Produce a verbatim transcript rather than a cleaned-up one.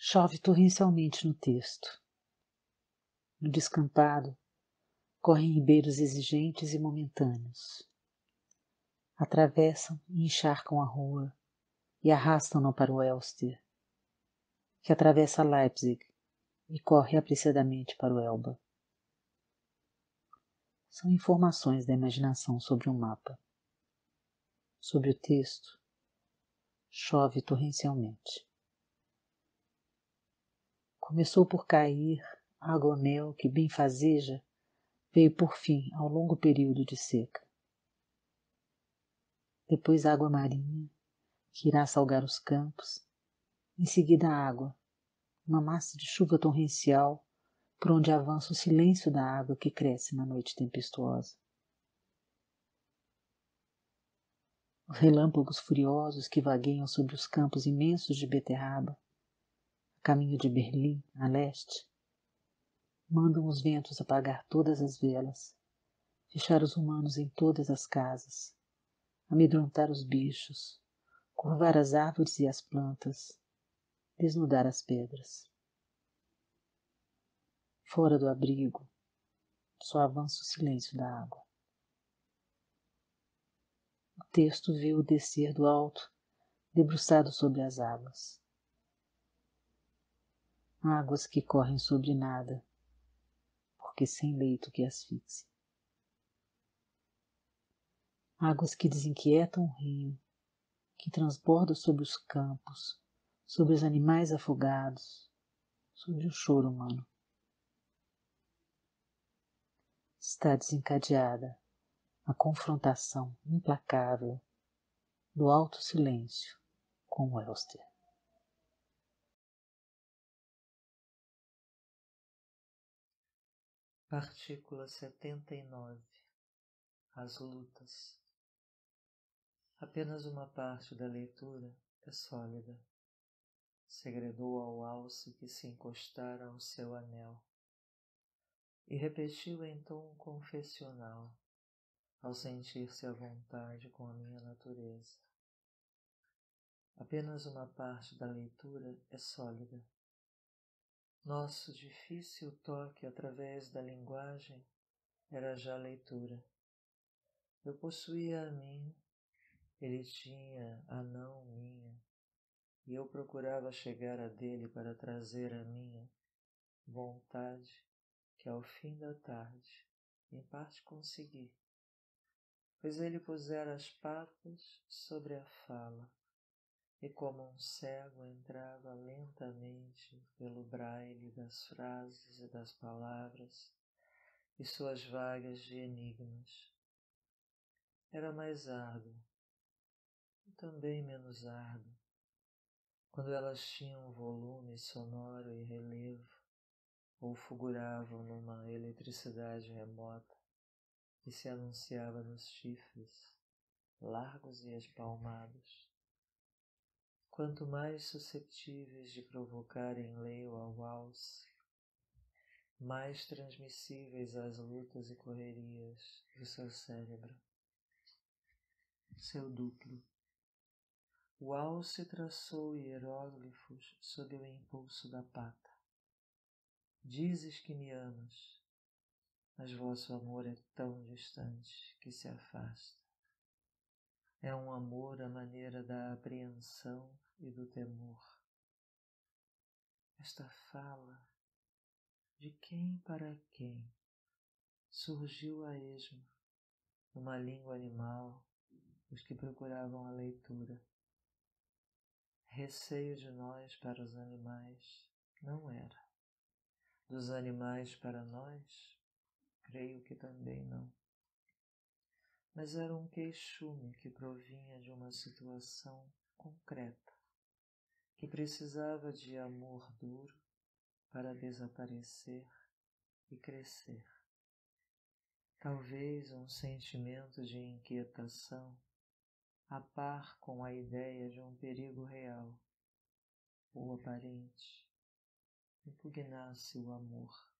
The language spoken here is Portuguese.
Chove torrencialmente no texto. No descampado, correm ribeiros exigentes e momentâneos. Atravessam e encharcam a rua e arrastam-no para o Elster, que atravessa Leipzig e corre apreciadamente para o Elba. São informações da imaginação sobre um mapa. Sobre o texto, chove torrencialmente. Começou por cair água-mel que, bem fazeja, veio por fim ao longo período de seca. Depois água marinha, que irá salgar os campos, em seguida água, uma massa de chuva torrencial, por onde avança o silêncio da água que cresce na noite tempestuosa. Os relâmpagos furiosos que vagueiam sobre os campos imensos de beterraba, a caminho de Berlim, a leste, mandam os ventos apagar todas as velas, fechar os humanos em todas as casas, amedrontar os bichos, curvar as árvores e as plantas, desnudar as pedras. Fora do abrigo, só avança o silêncio da água. O texto vê-o descer do alto, debruçado sobre as águas. Águas que correm sobre nada, porque sem leito que asfixie. Águas que desinquietam o rio, que transborda sobre os campos, sobre os animais afogados, sobre o choro humano. Está desencadeada a confrontação implacável do alto silêncio com o Elster. Partícula setenta e nove. As lutas. Apenas uma parte da leitura é sólida. Segredou ao alce que se encostara ao seu anel. E repetiu em tom confessional, ao sentir-se à vontade com a minha natureza. Apenas uma parte da leitura é sólida. Nosso difícil toque através da linguagem era já leitura. Eu possuía a minha, ele tinha a não minha, e eu procurava chegar a dele para trazer a minha vontade, que ao fim da tarde, em parte consegui, pois ele pusera as patas sobre a fala, e como um cego entrava lentamente pelo braille das frases e das palavras e suas vagas de enigmas. Era mais árduo, e também menos árduo, quando elas tinham volume sonoro e relevo, ou fulguravam numa eletricidade remota que se anunciava nos chifres, largos e espalmados. Quanto mais susceptíveis de provocar enleio ao alce, mais transmissíveis às lutas e correrias do seu cérebro. Seu duplo. O alce traçou hieróglifos sob o impulso da pata. Dizes que me amas, mas vosso amor é tão distante que se afasta. É um amor à maneira da apreensão e do temor. Esta fala, de quem para quem, surgiu a esmo, numa língua animal, os que procuravam a leitura. Receio de nós para os animais não era. Dos animais para nós, creio que também não. Mas era um queixume que provinha de uma situação concreta, que precisava de amor duro para desaparecer e crescer. Talvez um sentimento de inquietação a par com a ideia de um perigo real ou aparente impugnasse o amor.